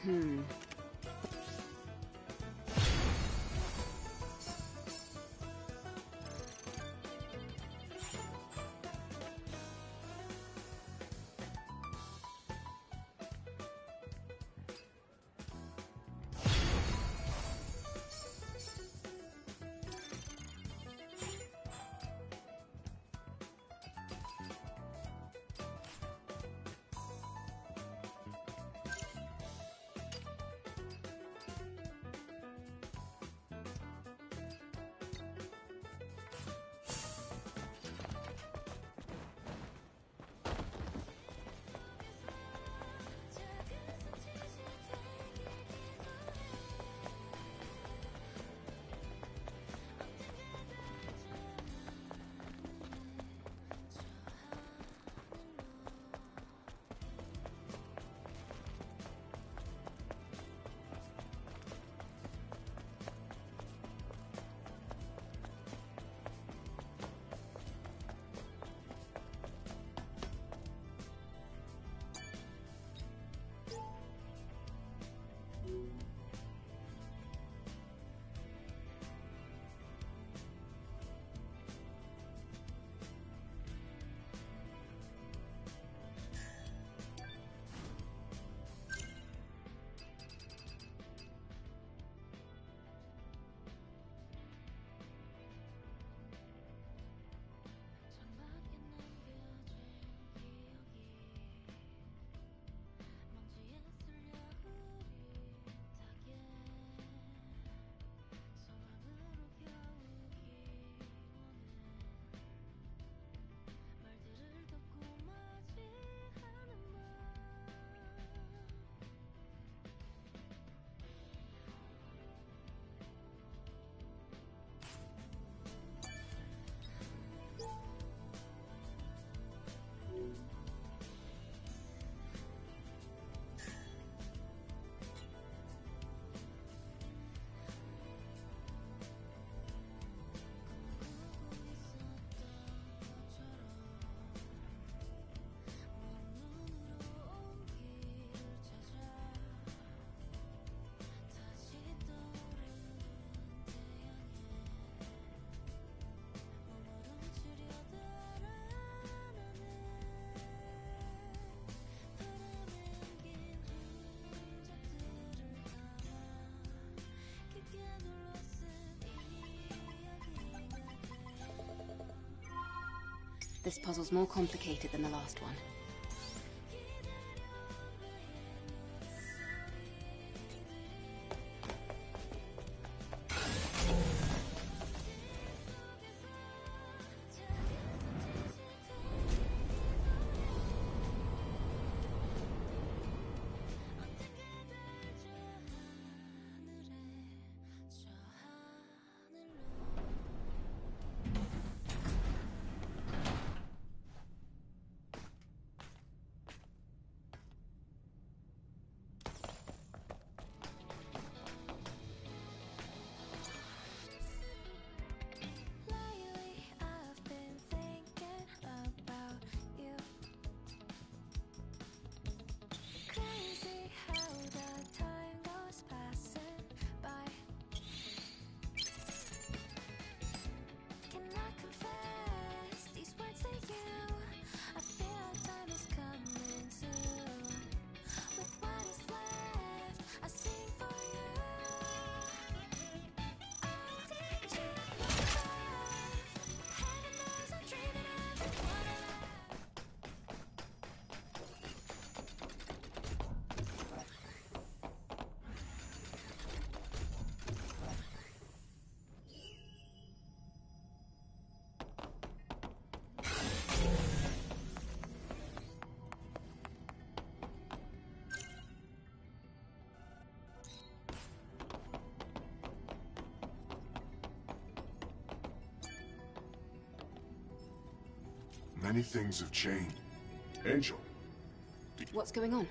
This puzzle's more complicated than the last one. Many things have changed. Angel. What's going on?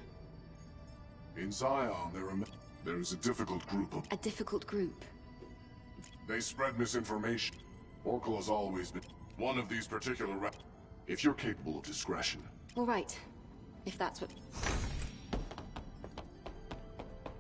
In Zion, there is a difficult group of... A difficult group? They spread misinformation. Oracle has always been one of these particular if you're capable of discretion. All right. If that's what...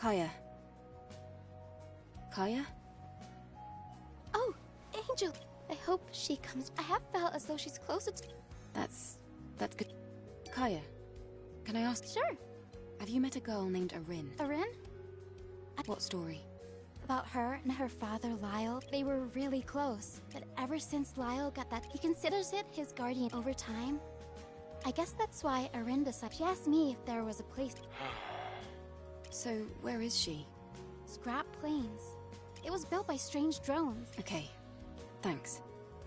Kaya. Kaya? Oh, Angel! I hope she comes. I have felt as though she's closer to... That's good. Kaya, can I ask? Sure. Have you met a girl named Arin? Arin? What story? About her and her father, Lyle. They were really close. But ever since Lyle got that, he considers it his guardian over time. I guess that's why Arin decided. She asked me if there was a place. So, where is she? Scrap Plains. It was built by strange drones. Okay, thanks.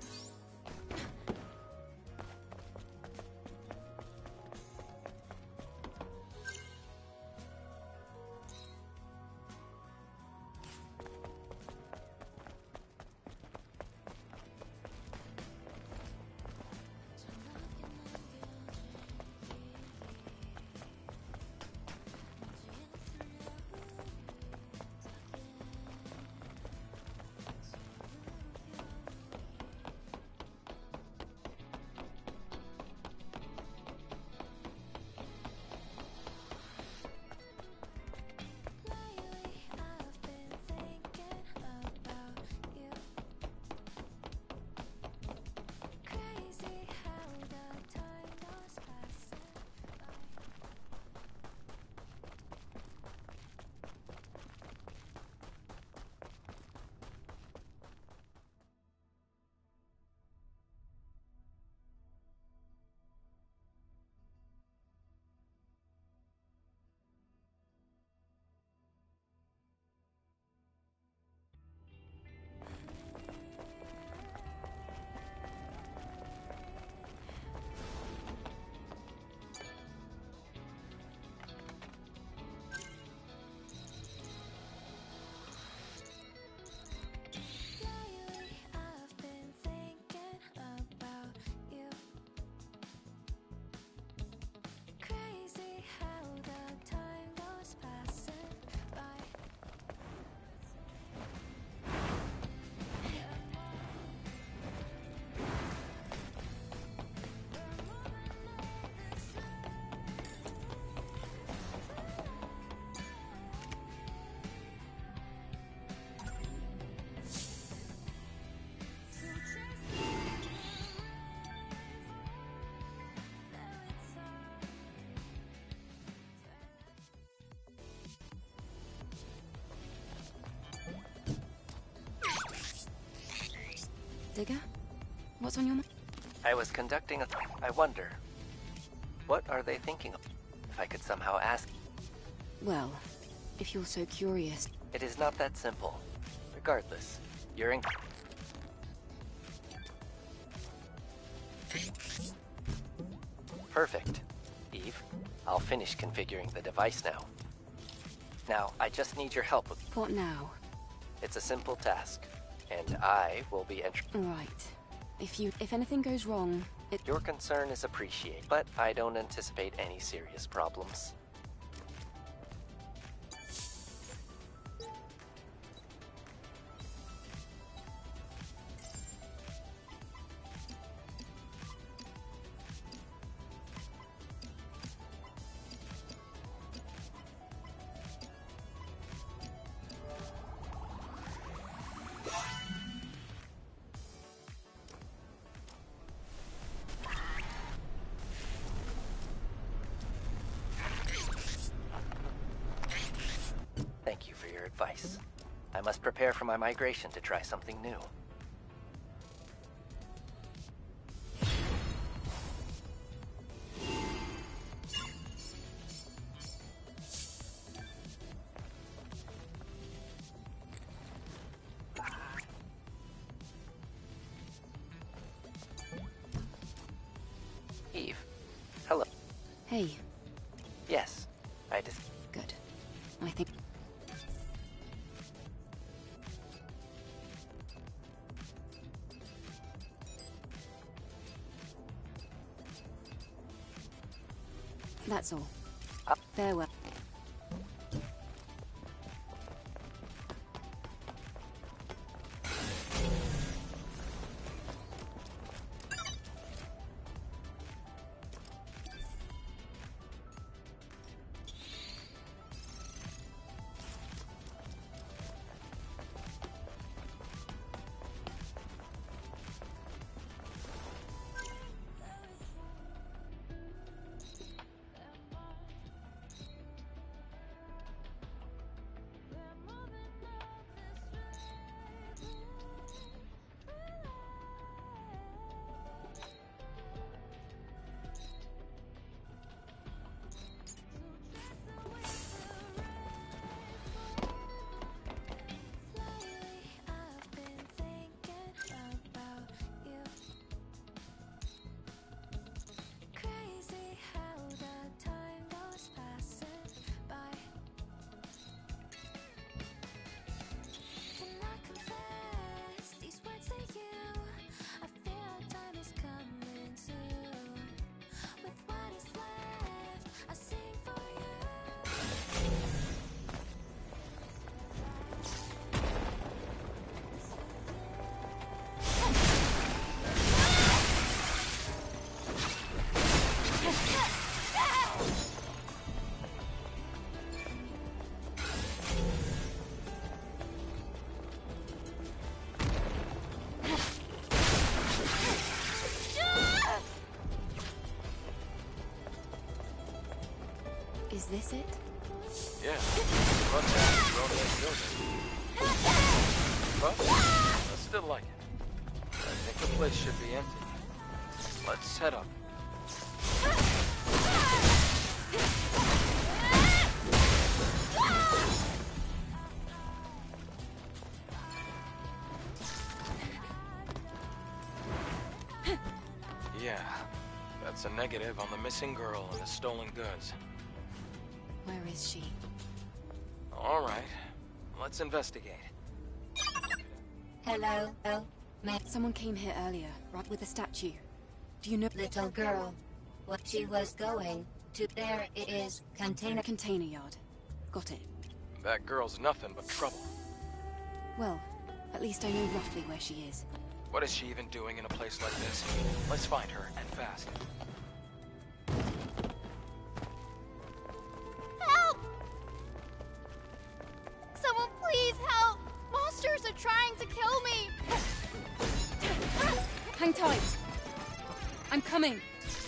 Digger? What's on your mind? I was conducting a... I wonder, what are they thinking of? If I could somehow ask... Well, if you're so curious... It is not that simple. Regardless, you're in... Perfect. Eve, I'll finish configuring the device now. Now, I just need your help with... What now? It's a simple task, and I will be entering... Right. If anything goes wrong, Your concern is appreciated, but I don't anticipate any serious problems. Thank you for your advice. I must prepare for my migration to try something new. Eve, hello. hey, Yes, I just... good. I think... That's all. Farewell. this it? Yeah, front end is thrown away building. But I still like it. I think the place should be empty. Let's head up. Yeah, that's a negative on the missing girl and the stolen goods. Where is she? All right, let's investigate. Hello, Someone came here earlier, right with a statue. Do you know? little girl. What she was going to there it is, container. Container yard. Got it. That girl's nothing but trouble. Well, at least I know roughly where she is. What is she even doing in a place like this? Let's find her, and fast. Help! Someone please help! Monsters are trying to kill me! Hang tight! I'm coming!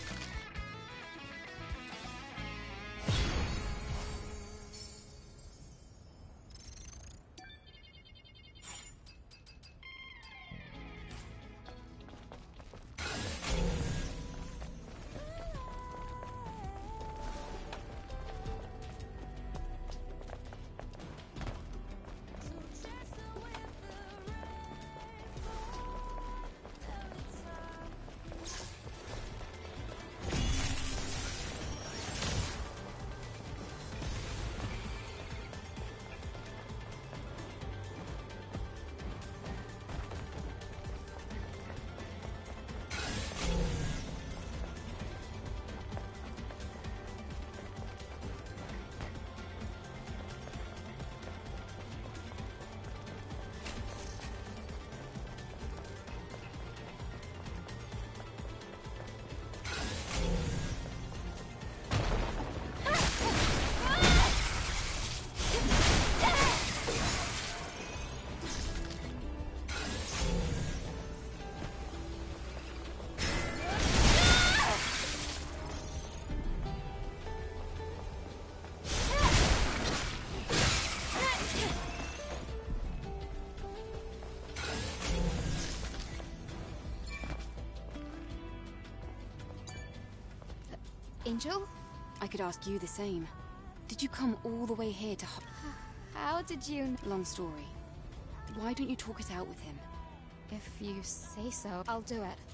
Angel? I could ask you the same. Did you come all the way here to How did you... Long story. Why don't you talk it out with him? If you say so, I'll do it.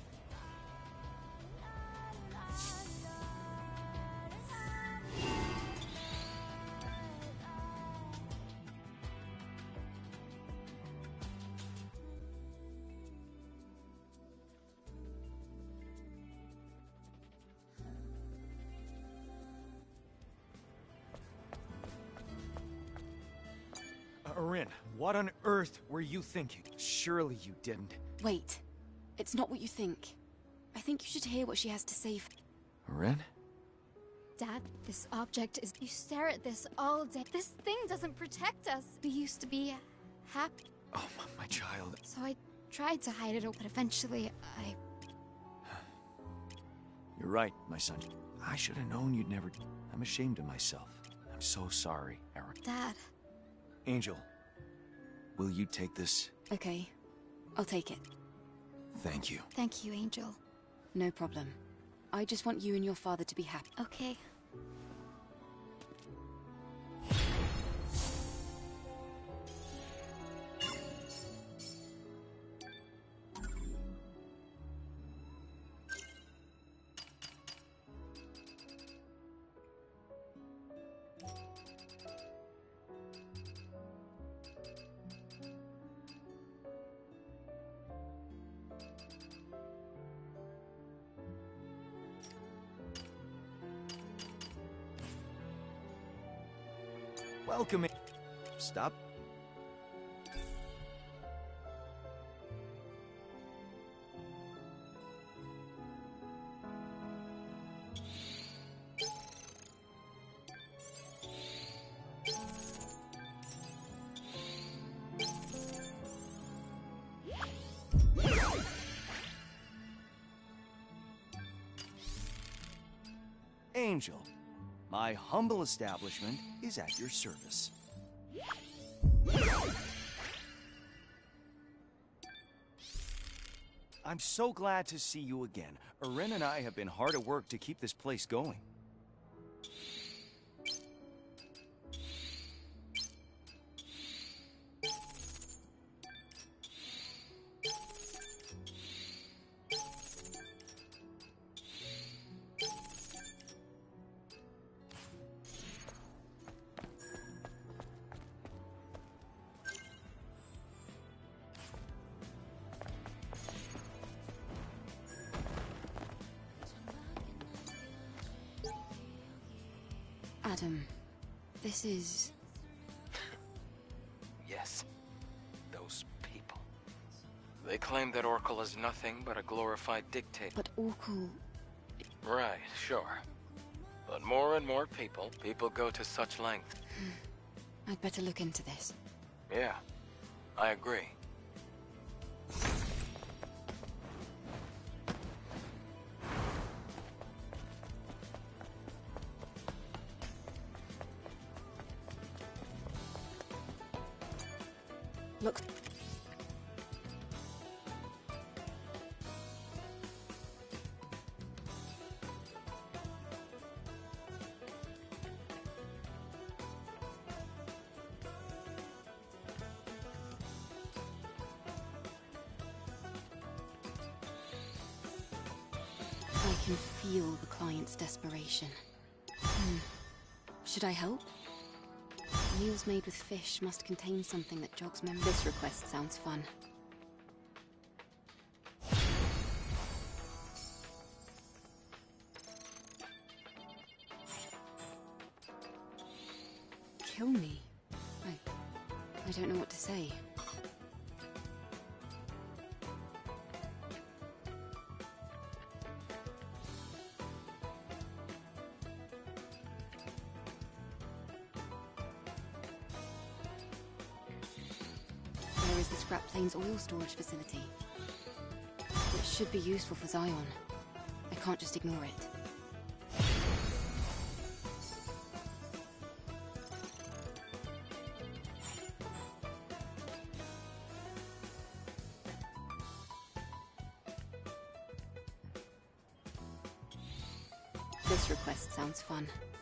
Arin, what on earth were you thinking? Surely you didn't. Wait. It's not what you think. I think you should hear what she has to say. Arin? Dad, this object is... You stare at this all day. This thing doesn't protect us. We used to be happy. Oh, my child. So I tried to hide it, but eventually I... You're right, my son. I should have known you'd never... I'm ashamed of myself. I'm so sorry, Arin. Dad. Angel, will you take this? Okay. I'll take it. Thank you. Thank you, Angel. No problem. I just want you and your father to be happy. Okay. Welcome in. Stop. Angel, My humble establishment is at your service. I'm so glad to see you again. Erin and I have been hard at work to keep this place going. Adam, this is... Yes. Those people. They claim that Oracle is nothing but a glorified dictator. But Oracle... Right, sure. But more and more people go to such lengths. I'd better look into this. Yeah, I agree. Look... I can feel the client's desperation. Should I help? Meals made with fish must contain something that jogs memory. This request sounds fun. Kill me? I don't know what to say. There is the Scrap Plains oil storage facility. It should be useful for Zion. I can't just ignore it. This request sounds fun.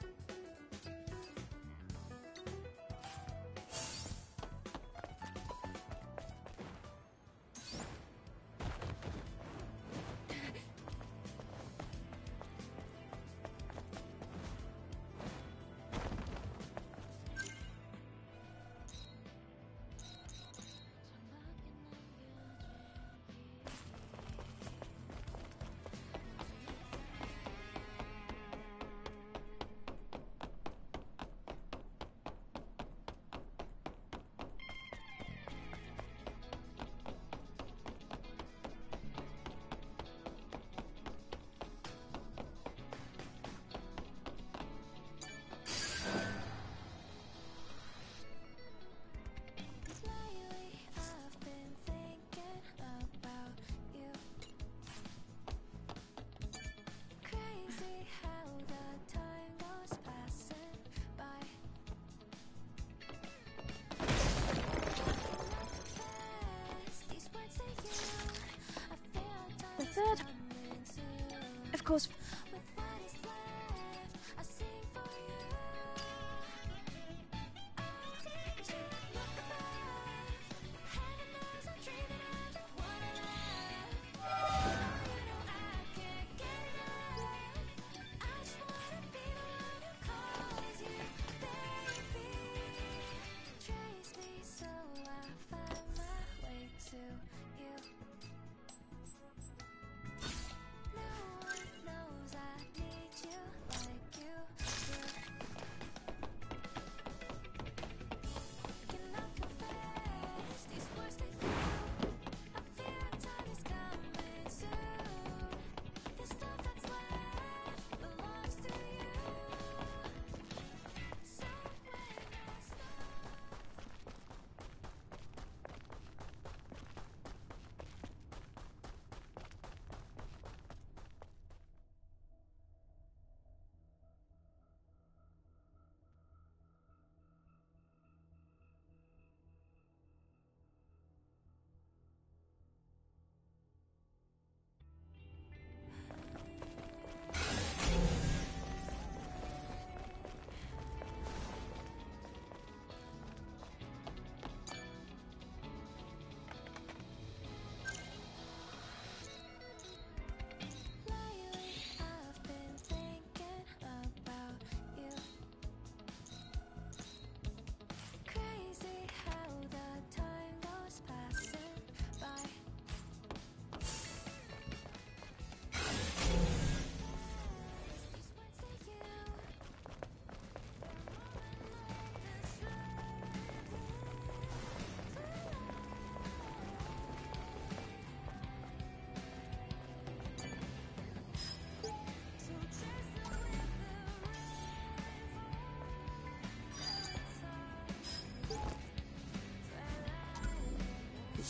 The third, of course.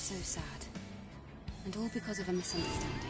so sad. And all because of a misunderstanding.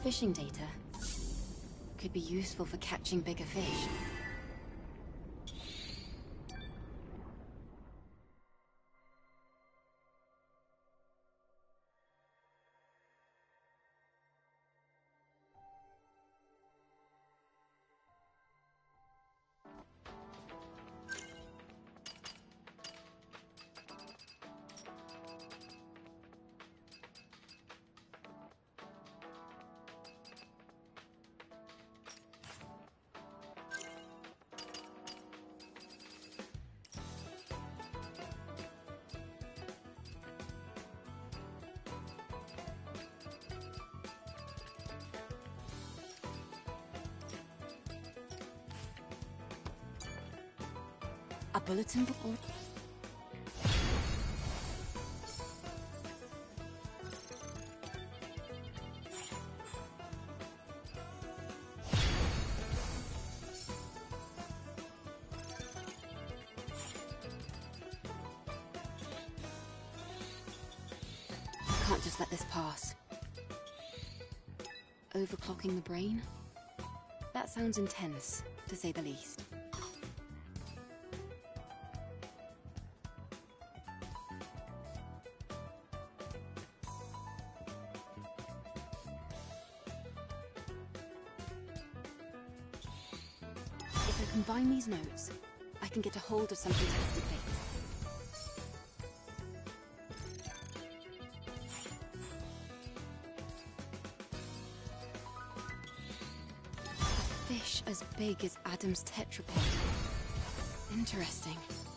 fishing data. Could be useful for catching bigger fish. A bulletin board? Can't just let this pass. Overclocking the brain? That sounds intense, to say the least. If I combine these notes, I can get a hold of some fantastic data. A fish as big as Adam's tetrapod. Interesting.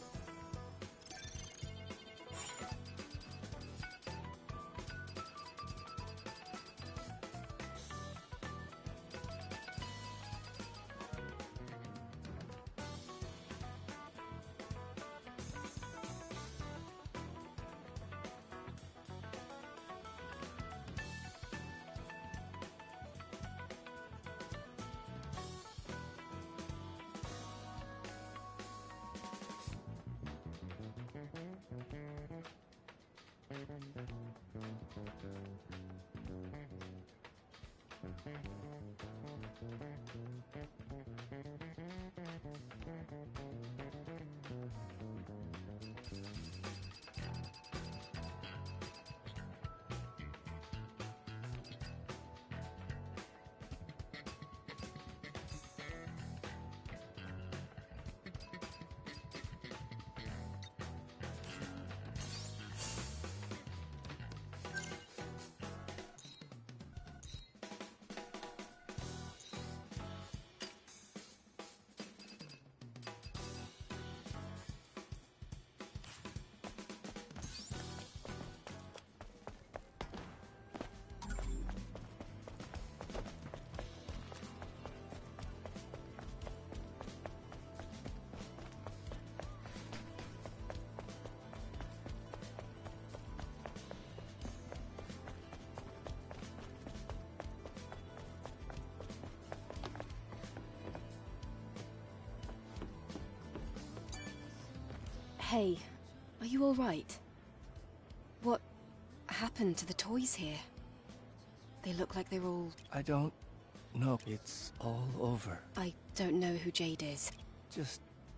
Hey, are you alright? What happened to the toys here? They look like they're all... I don't know. It's all over. I don't know who Jade is. Just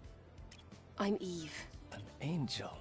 I'm Eve. an angel.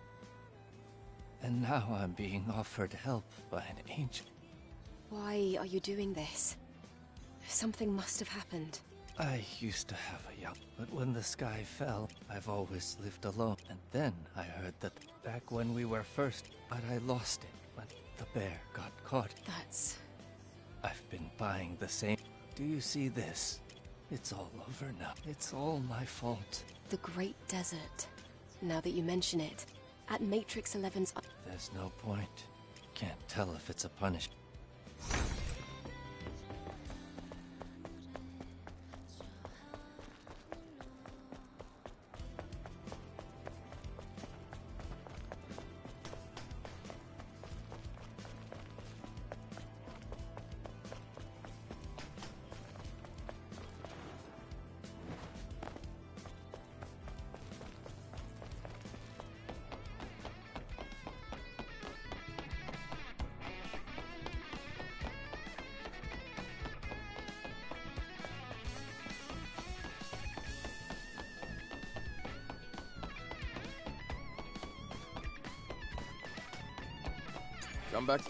And now I'm being offered help by an angel. Why are you doing this? Something must have happened. I used to have a young, but when the sky fell, I've always lived alone. And then I heard that back when we were first, but I lost it when the bear got caught. That's... I've been buying the same. Do you see this? It's all over now. It's all my fault. the Great Desert. Now that you mention it, at Matrix 11's... There's no point. Can't tell if it's a punishment. Come back.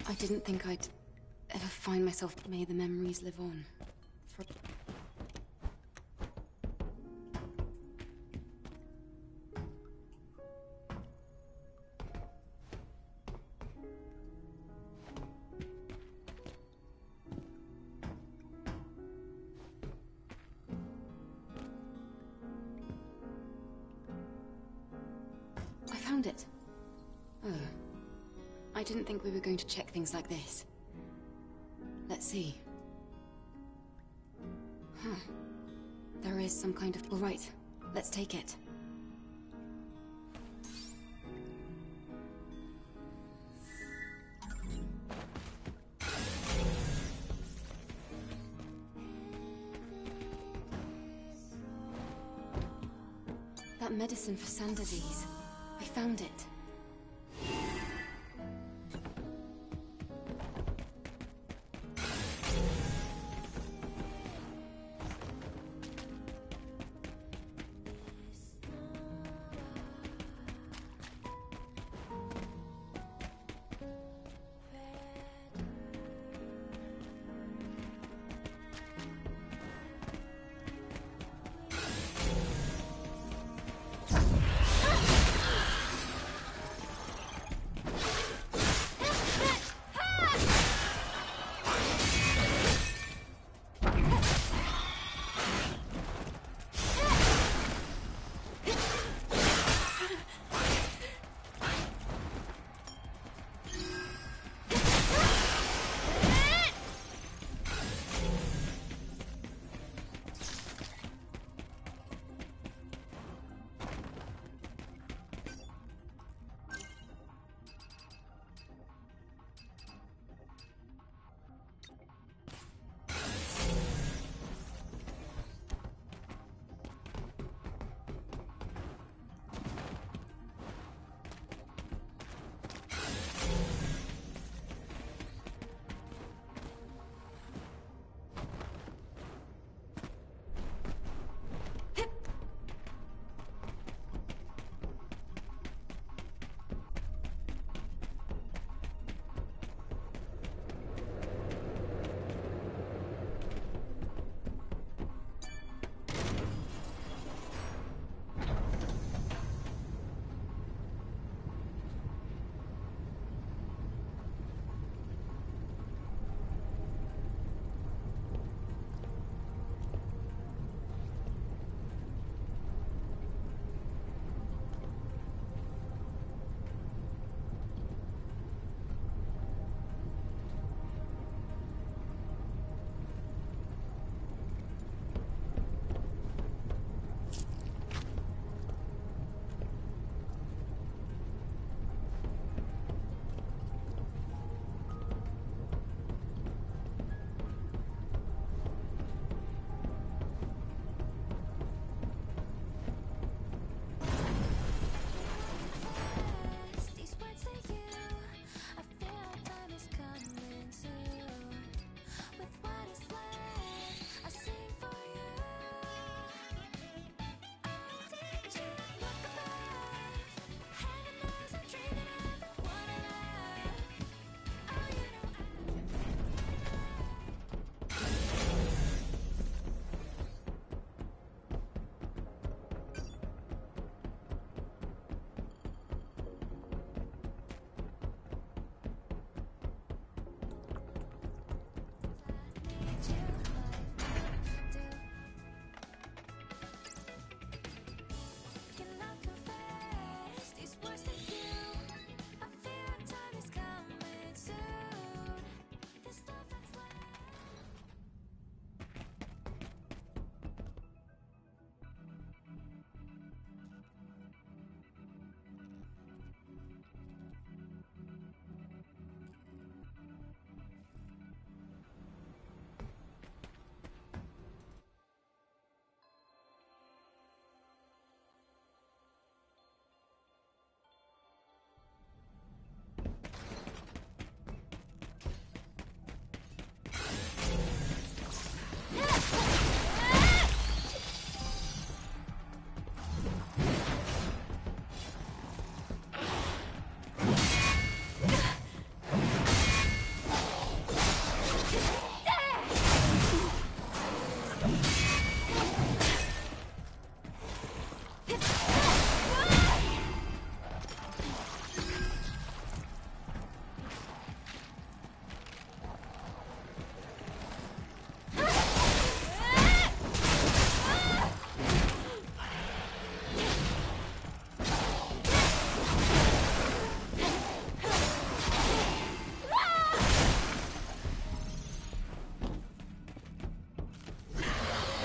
I didn't think I'd ever find myself. May the memories live on. For... I found it. Oh. I didn't think we were going to check things like this. Let's see. Huh. There is some kind of... All right, let's take it. That medicine for Sand disease. I found it.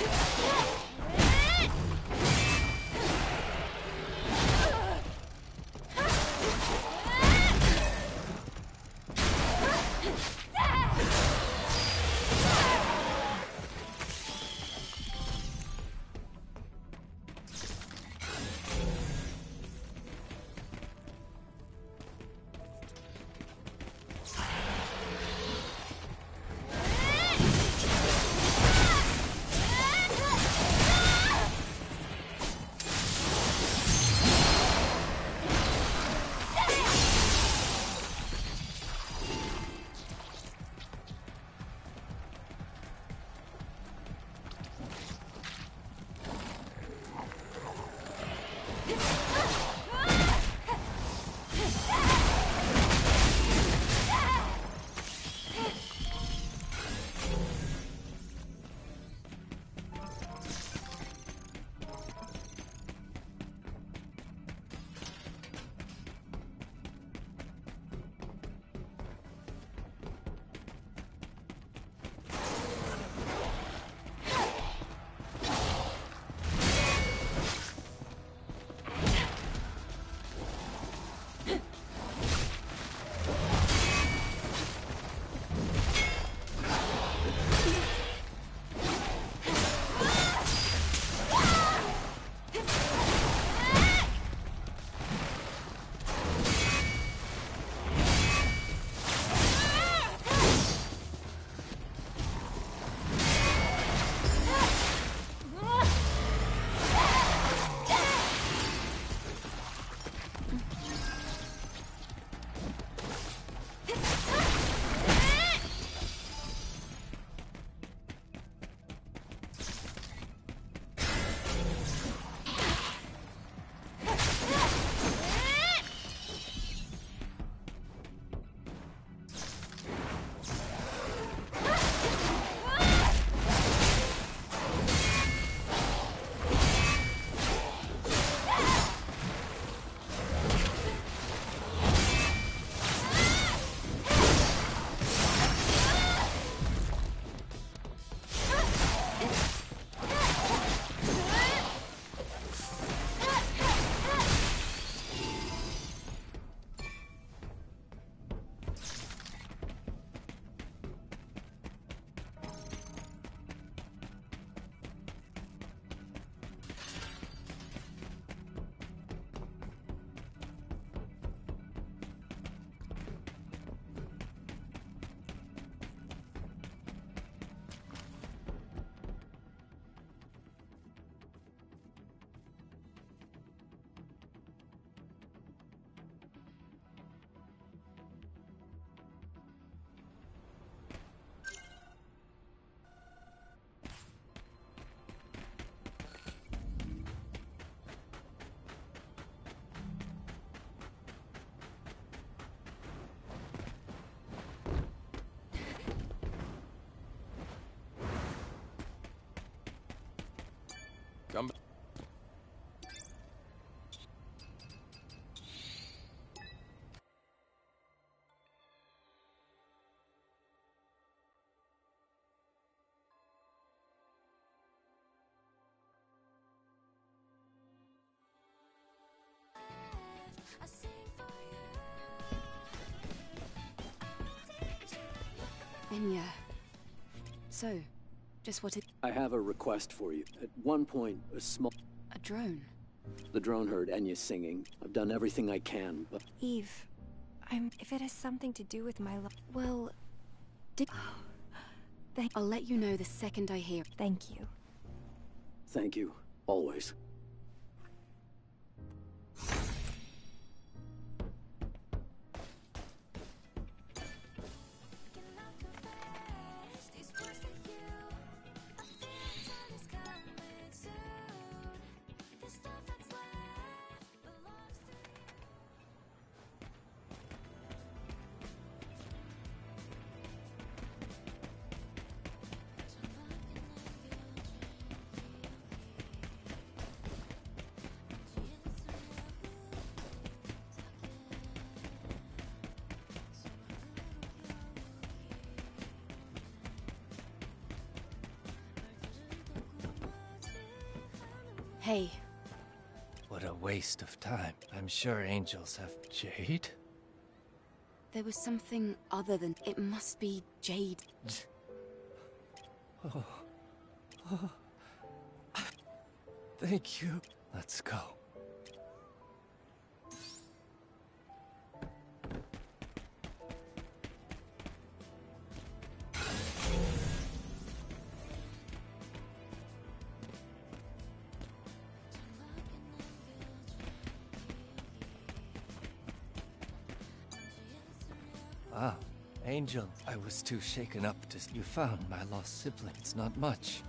Come back. Enya. So, just what it... I have a request for you. At one point, A drone? the drone heard Enya singing. I've done everything I can, but Eve, if it has something to do with my Well, I'll let you know the second I hear. Thank you. thank you. Always. Hey, What a waste of time. I'm sure angels have jade. there was something other than... It must be Jade. Thank you. Let's go. Ah, Angel. I was too shaken up to... You found my lost sibling. It's not much.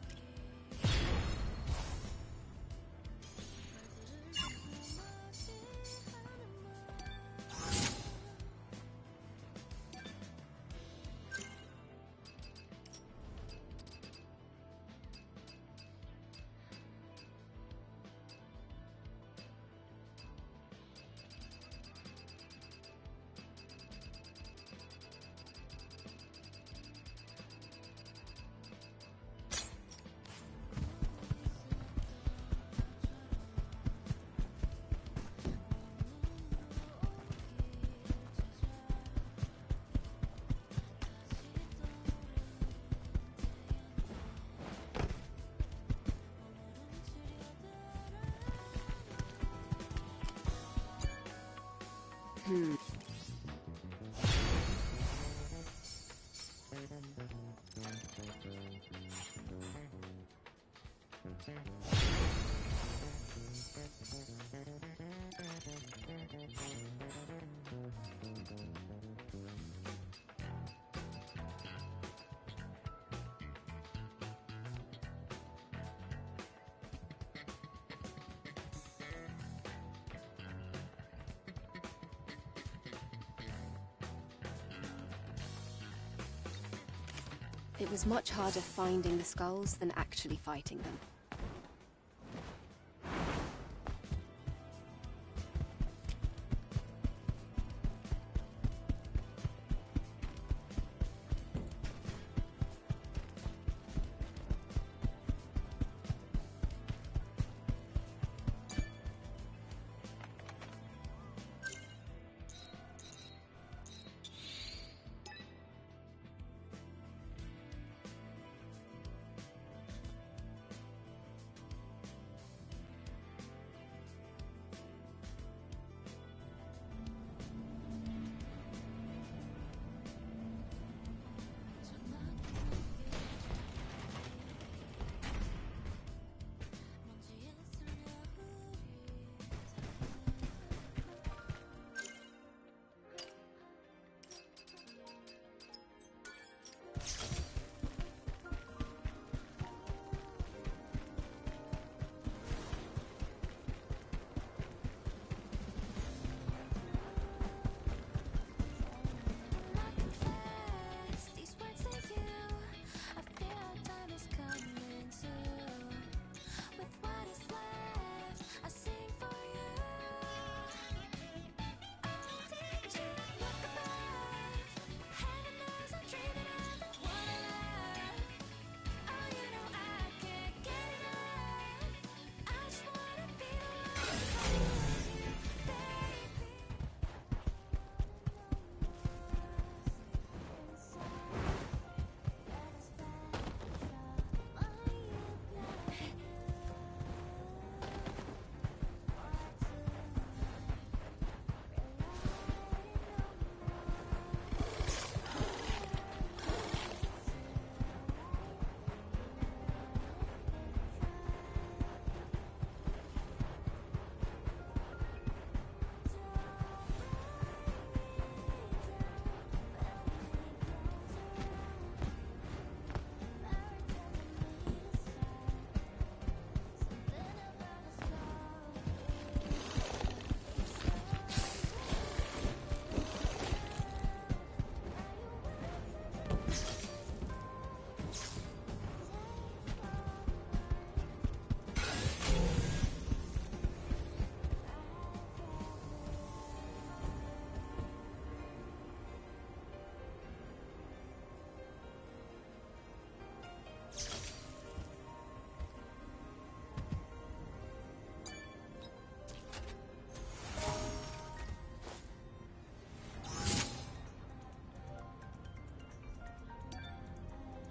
It was much harder finding the skulls than actually fighting them.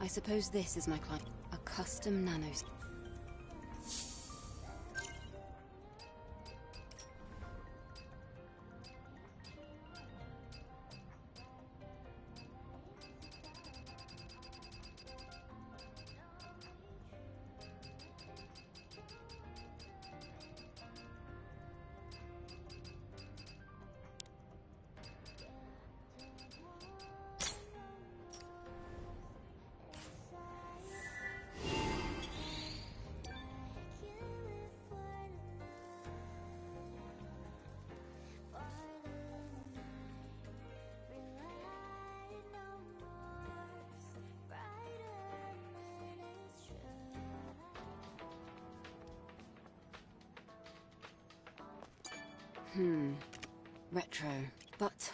suppose this is my client. A custom nanos. Retro. But...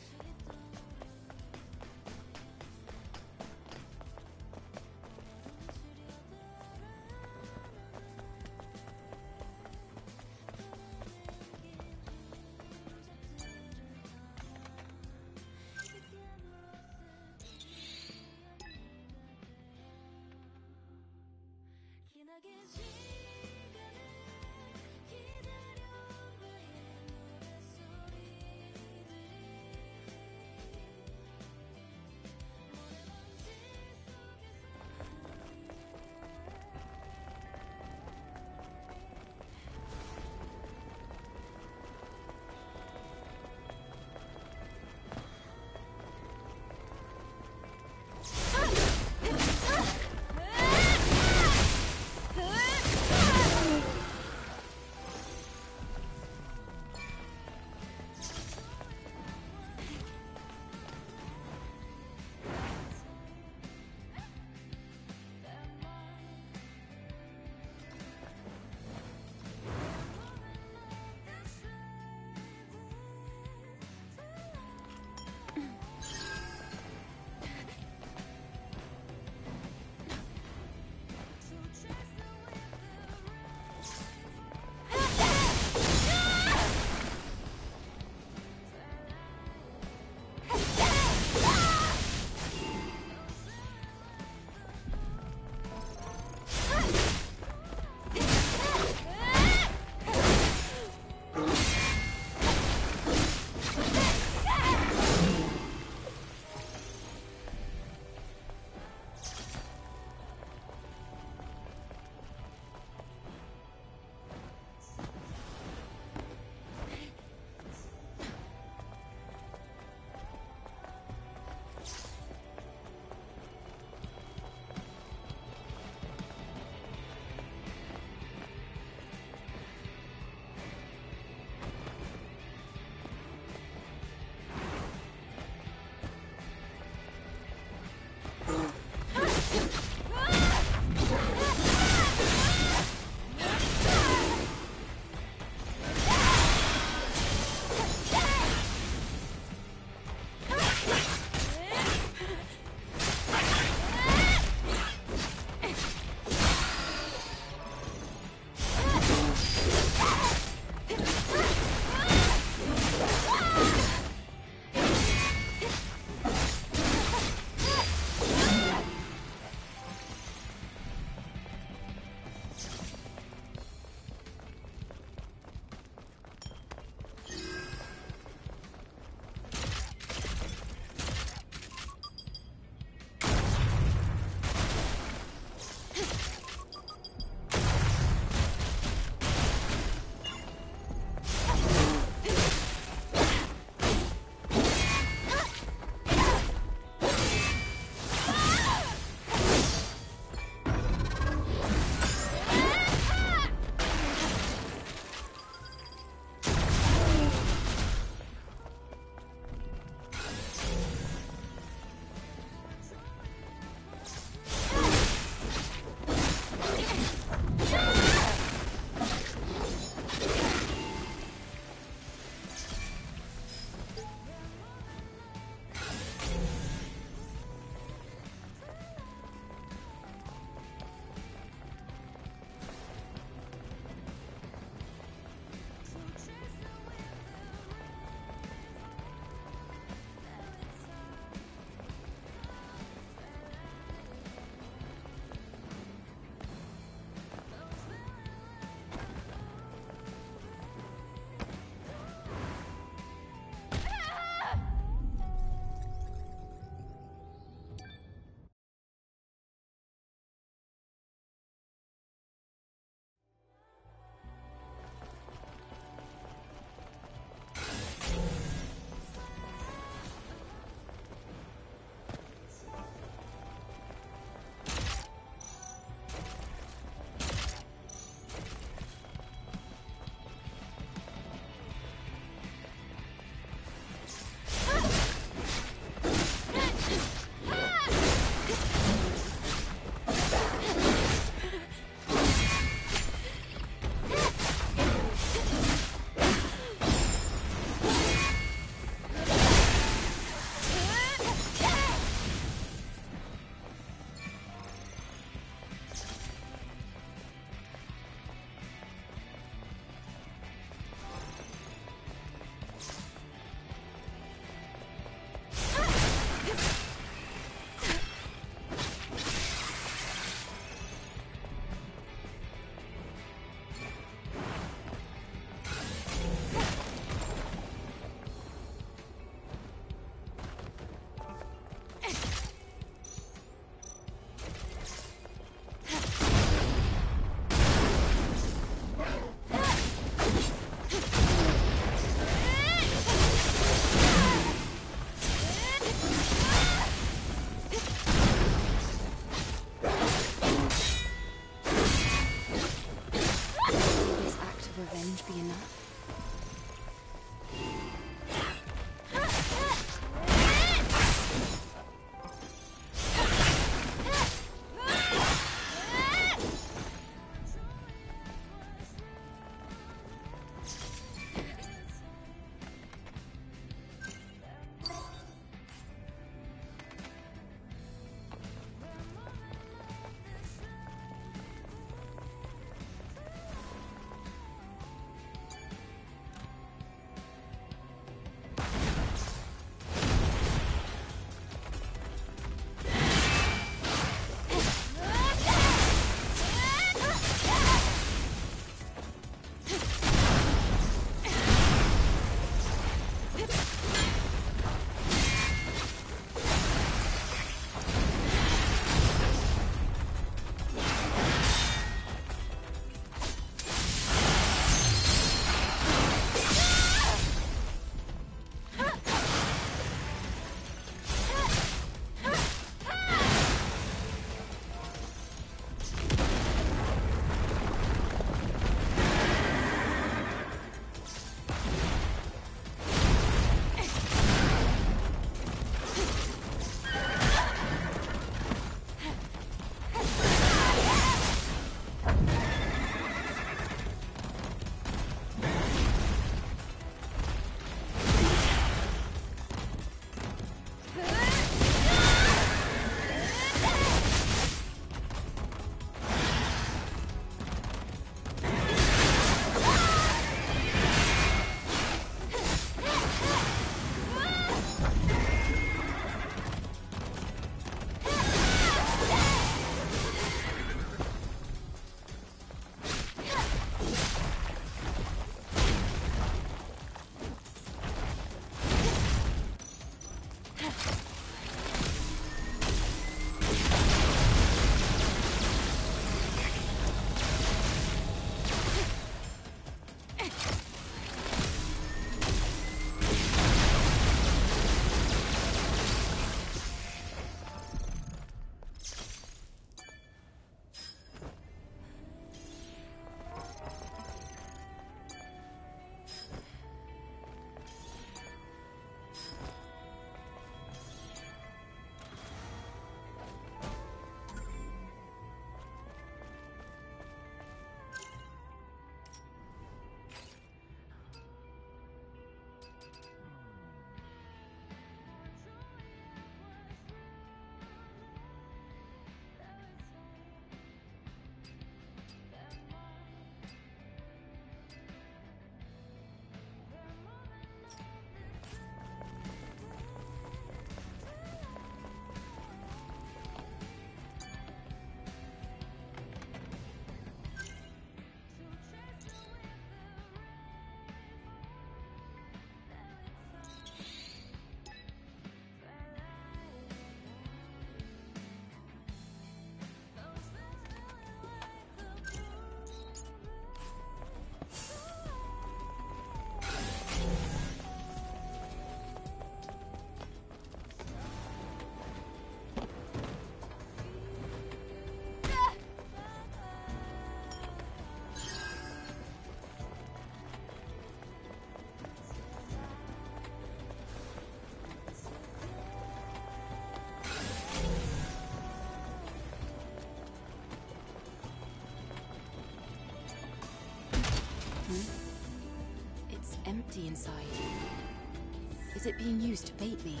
It's empty inside. Is it being used to bait me?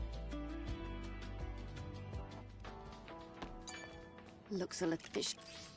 Looks a little fish.